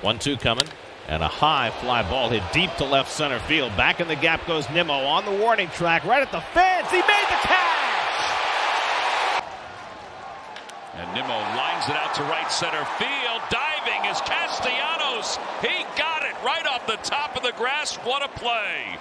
1-2 coming, and a high fly ball hit deep to left center field. Back in the gap goes Nimmo on the warning track, right at the fence. He made the catch! And Nimmo lines it out to right center field. Diving is Castellanos. He got it right off the top of the grass. What a play!